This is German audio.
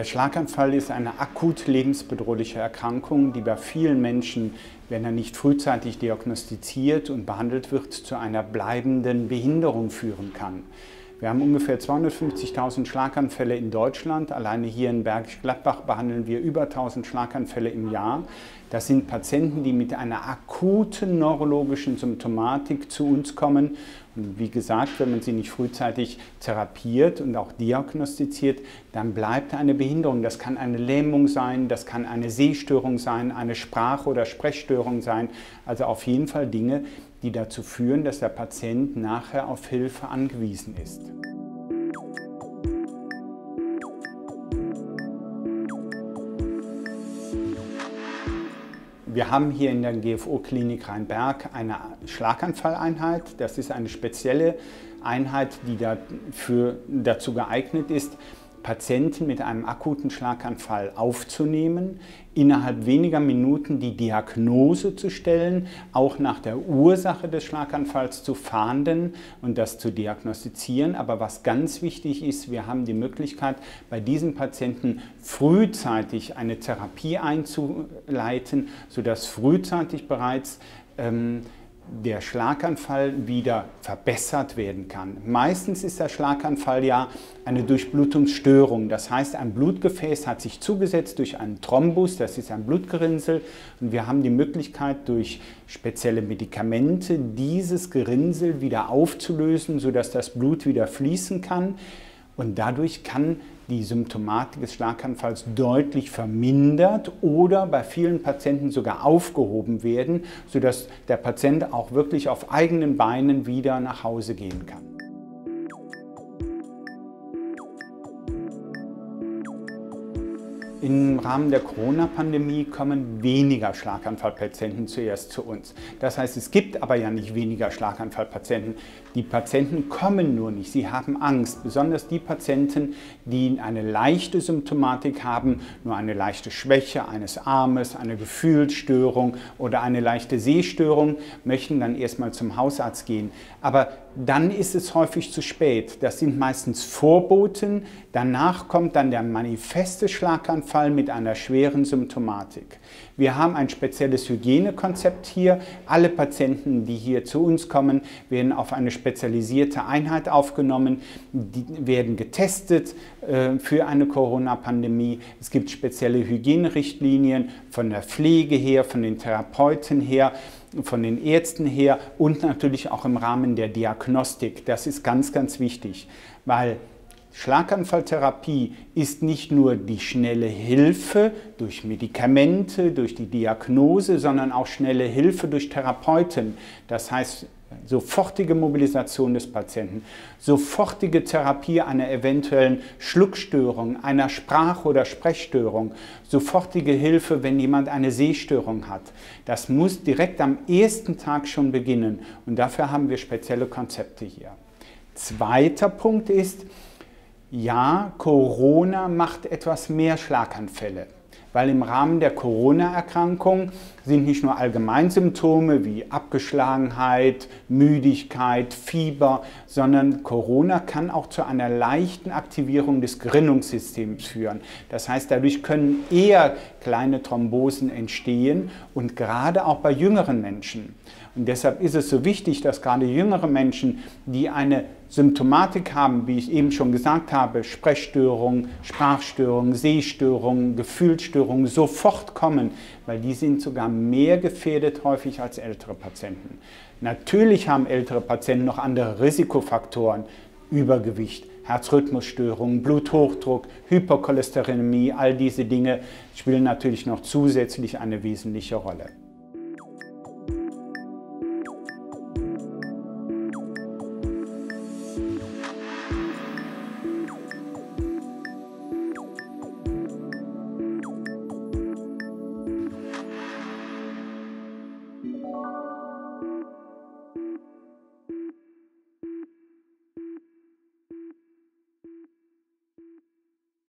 Der Schlaganfall ist eine akut lebensbedrohliche Erkrankung, die bei vielen Menschen, wenn er nicht frühzeitig diagnostiziert und behandelt wird, zu einer bleibenden Behinderung führen kann. Wir haben ungefähr 250.000 Schlaganfälle in Deutschland. Alleine hier in Bergisch Gladbach behandeln wir über 1.000 Schlaganfälle im Jahr. Das sind Patienten, die mit einer akuten neurologischen Symptomatik zu uns kommen. Und wie gesagt, wenn man sie nicht frühzeitig therapiert und auch diagnostiziert, dann bleibt eine Behinderung. Das kann eine Lähmung sein, das kann eine Sehstörung sein, eine Sprach- oder Sprechstörung sein. Also auf jeden Fall Dinge, die dazu führen, dass der Patient nachher auf Hilfe angewiesen ist. Wir haben hier in der GFO-Klinik Rheinberg eine Schlaganfalleinheit. Das ist eine spezielle Einheit, die dazu geeignet ist, Patienten mit einem akuten Schlaganfall aufzunehmen, innerhalb weniger Minuten die Diagnose zu stellen, auch nach der Ursache des Schlaganfalls zu fahnden und das zu diagnostizieren. Aber was ganz wichtig ist, wir haben die Möglichkeit, bei diesen Patienten frühzeitig eine Therapie einzuleiten, sodass frühzeitig bereits der Schlaganfall wieder verbessert werden kann. Meistens ist der Schlaganfall ja eine Durchblutungsstörung. Das heißt, ein Blutgefäß hat sich zugesetzt durch einen Thrombus, das ist ein Blutgerinnsel. Und wir haben die Möglichkeit, durch spezielle Medikamente dieses Gerinnsel wieder aufzulösen, sodass das Blut wieder fließen kann. Und dadurch kann die Symptomatik des Schlaganfalls deutlich vermindert oder bei vielen Patienten sogar aufgehoben werden, sodass der Patient auch wirklich auf eigenen Beinen wieder nach Hause gehen kann. Im Rahmen der Corona-Pandemie kommen weniger Schlaganfallpatienten zuerst zu uns. Das heißt, es gibt aber ja nicht weniger Schlaganfallpatienten. Die Patienten kommen nur nicht, sie haben Angst. Besonders die Patienten, die eine leichte Symptomatik haben, nur eine leichte Schwäche eines Armes, eine Gefühlsstörung oder eine leichte Sehstörung, möchten dann erstmal zum Hausarzt gehen. Aber dann ist es häufig zu spät. Das sind meistens Vorboten. Danach kommt dann der manifeste Schlaganfall mit einer schweren Symptomatik. Wir haben ein spezielles Hygienekonzept hier. Alle Patienten, die hier zu uns kommen, werden auf eine spezialisierte Einheit aufgenommen, die werden getestet für eine Corona-Pandemie. Es gibt spezielle Hygienerichtlinien von der Pflege her, von den Therapeuten her, von den Ärzten her und natürlich auch im Rahmen der Diagnostik. Das ist ganz, ganz wichtig, weil Schlaganfalltherapie ist nicht nur die schnelle Hilfe durch Medikamente, durch die Diagnose, sondern auch schnelle Hilfe durch Therapeuten. Das heißt, sofortige Mobilisation des Patienten, sofortige Therapie einer eventuellen Schluckstörung, einer Sprach- oder Sprechstörung, sofortige Hilfe, wenn jemand eine Sehstörung hat. Das muss direkt am ersten Tag schon beginnen und dafür haben wir spezielle Konzepte hier. Zweiter Punkt ist, ja, Corona macht etwas mehr Schlaganfälle, weil im Rahmen der Corona-Erkrankung sind nicht nur Allgemeinsymptome wie Abgeschlagenheit, Müdigkeit, Fieber, sondern Corona kann auch zu einer leichten Aktivierung des Gerinnungssystems führen. Das heißt, dadurch können eher kleine Thrombosen entstehen und gerade auch bei jüngeren Menschen. Und deshalb ist es so wichtig, dass gerade jüngere Menschen, die eine Symptomatik haben, wie ich eben schon gesagt habe, Sprechstörungen, Sprachstörungen, Sehstörungen, Gefühlsstörungen, sofort kommen, weil die sind sogar mehr gefährdet häufig als ältere Patienten. Natürlich haben ältere Patienten noch andere Risikofaktoren, Übergewicht, Herzrhythmusstörungen, Bluthochdruck, Hypercholesterinämie, all diese Dinge spielen natürlich noch zusätzlich eine wesentliche Rolle.